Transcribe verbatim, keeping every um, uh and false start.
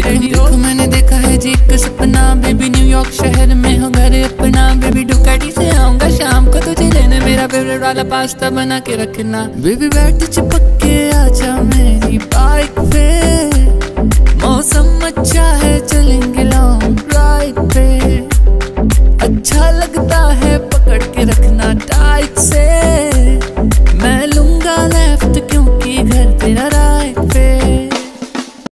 Ready हो। मैंने देखा है जी एक सपना, बेबी न्यूयॉर्क शहर में हो घर अपना। बेबी डुकाटी से आऊंगा शाम को तुझे लेने, मेरा फेवरेट वाला पास्ता बना के रखना। बेबी बैठ चिपक के आजा मेरी बाइक पे,